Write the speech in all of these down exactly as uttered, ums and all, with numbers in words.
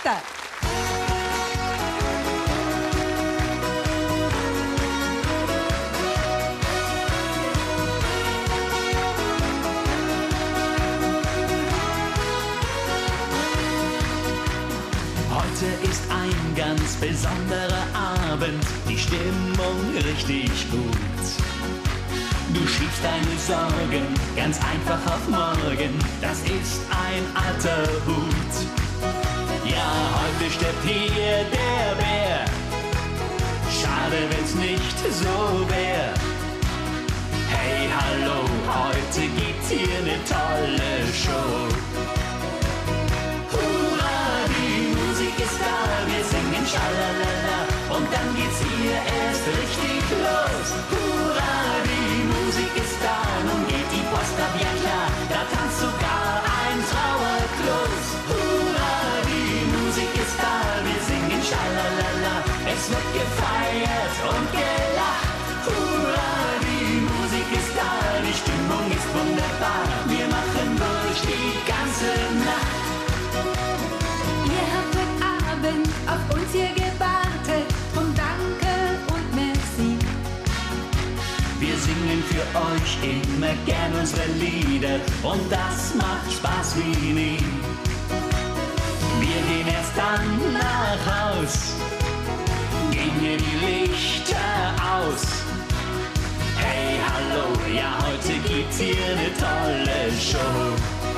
weiter. Heute ist ein ganz besonderer Abend, die Stimmung richtig gut. Du schiebst deine Sorgen ganz einfach auf morgen, das ist ein alter Hut. Ja, heute stirbt hier der Bär, schade wenn's nicht so wär. Hey, hallo, heute gibt's hier eine tolle Show. Wir singen Schalalala und dann geht's hier erst richtig los. Hurra, die Musik ist da, nun geht die Post ab, ja klar, da tanzt sogar ein Trauerklos. Hurra, die Musik ist da, wir singen Schalalala, es wird gefeiert und gelacht. Hurra, die Musik ist da, die Stimmung ist wunderbar, wir machen durch die ganze Nacht. Auf uns hier gewartet, drum danke und merci. Wir singen für euch immer gern unsere Lieder und das macht Spaß wie nie. Wir gehen erst dann nach Haus, gehen hier die Lichter aus. Hey, hallo, ja heute gibt's hier eine tolle Show.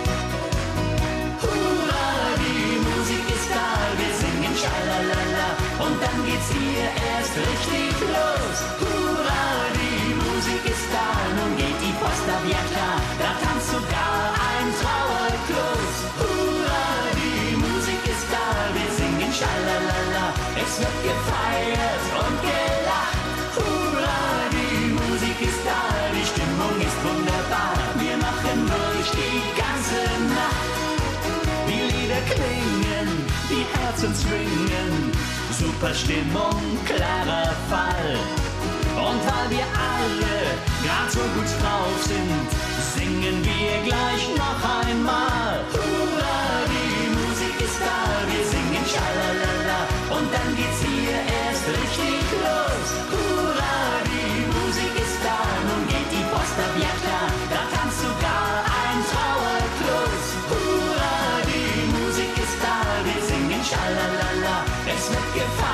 Schalalala und dann geht's hier erst richtig los. Hurra, die Musik ist da, nun geht die Post ab, ja klar, da tanzt sogar ein Trauerklos. Hurra, die Musik ist da, wir singen Schalalala, es wird gefeiert und gelacht. Hurra, die Musik ist da, die Stimmung ist wunderbar, wir machen durch die ganze Nacht. Die Lieder klingen, die Herzen zwingen, super Stimmung, klarer Fall. Und weil wir alle grad so gut drauf sind, singen wir gleich noch einmal. Hurra, die Musik ist da, wir singen Schalalala und dann geht's hier erst richtig los. Hurra, die Musik ist da, nun geht die Post ab, ja klar, da tanzt sogar ein Trauerklos. Hurra, die Musik ist da, wir singen Schalalala, es wird gefeiert.